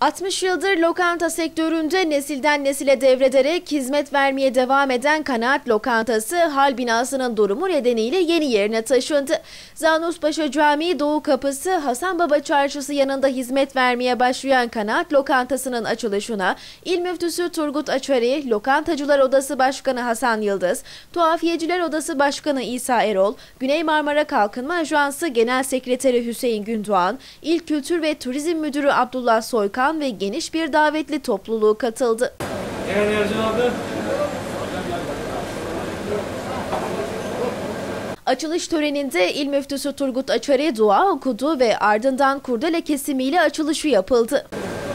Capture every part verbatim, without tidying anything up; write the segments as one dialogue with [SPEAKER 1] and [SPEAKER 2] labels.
[SPEAKER 1] altmış yıldır lokanta sektöründe nesilden nesile devrederek hizmet vermeye devam eden Kanaat Lokantası, hal binasının durumu nedeniyle yeni yerine taşındı. Zanuspaşa Camii Doğu Kapısı, Hasan Baba Çarşısı yanında hizmet vermeye başlayan Kanaat Lokantası'nın açılışına İl Müftüsü Turgut Açari, Lokantacılar Odası Başkanı Hasan Yıldız, Tuhafiyeciler Odası Başkanı İsa Erol, Güney Marmara Kalkınma Ajansı Genel Sekreteri Hüseyin Gündoğan, İl Kültür ve Turizm Müdürü Abdullah Soykan ve geniş bir davetli topluluğu katıldı. Açılış töreninde İl Müftüsü Turgut Açari dua okudu ve ardından kurdele kesimiyle açılışı yapıldı.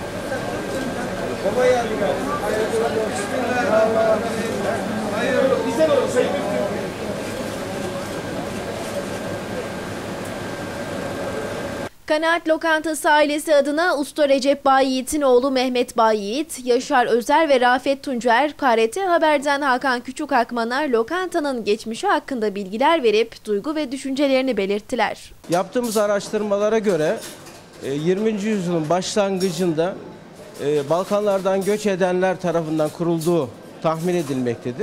[SPEAKER 1] Kanaat Lokantası ailesi adına Usta Recep Bayyiğit'in oğlu Mehmet Bayyiğit, Yaşar Özer ve Rafet Tuncer, K R T Haber'den Hakan Küçükakman'a lokantanın geçmişi hakkında bilgiler verip duygu ve düşüncelerini belirttiler.
[SPEAKER 2] Yaptığımız araştırmalara göre yirminci yüzyılın başlangıcında Balkanlardan göç edenler tarafından kurulduğu tahmin edilmektedir.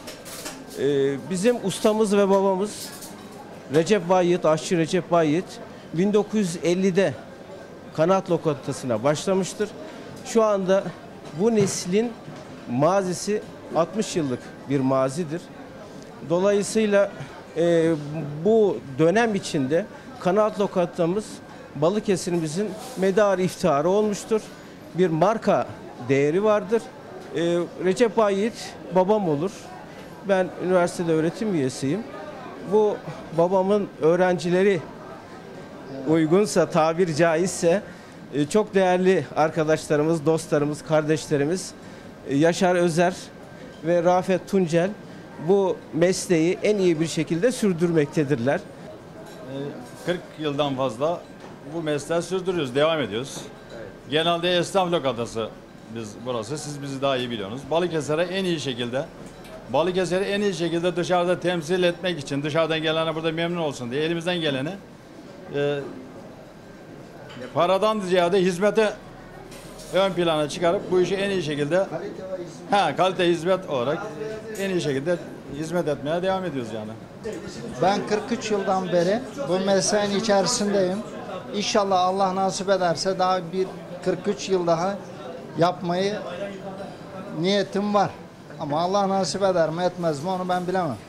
[SPEAKER 2] Bizim ustamız ve babamız Recep Bayyiğit, aşçı Recep Bayyiğit, bin dokuz yüz ellide Kanaat Lokantası'na başlamıştır. Şu anda bu neslin mazisi altmış yıllık bir mazidir. Dolayısıyla e, bu dönem içinde Kanaat Lokantamız Balıkesir'imizin medarı iftiharı olmuştur. Bir marka değeri vardır. E, Recep Bayyiğit babam olur. Ben üniversitede öğretim üyesiyim. Bu babamın öğrencileri uygunsa, tabir caizse çok değerli arkadaşlarımız, dostlarımız, kardeşlerimiz Yaşar Özer ve Rafet Tuncel bu mesleği en iyi bir şekilde sürdürmektedirler.
[SPEAKER 3] kırk yıldan fazla bu mesleği sürdürüyoruz, devam ediyoruz. Genelde esnaf lokantası biz burası, siz bizi daha iyi biliyorsunuz. Balıkesir'e en iyi şekilde, Balıkesir'i en iyi şekilde dışarıda temsil etmek için, dışarıdan gelene burada memnun olsun diye elimizden geleni E, paradan ziyade hizmete ön plana çıkarıp bu işi en iyi şekilde ha, kalite hizmet olarak en iyi şekilde hizmet etmeye devam ediyoruz yani.
[SPEAKER 4] Ben kırk üç yıldan beri bu mesleğin içerisindeyim. İnşallah Allah nasip ederse daha bir kırk üç yıl daha yapmayı niyetim var. Ama Allah nasip eder mi etmez mi onu ben bilemem.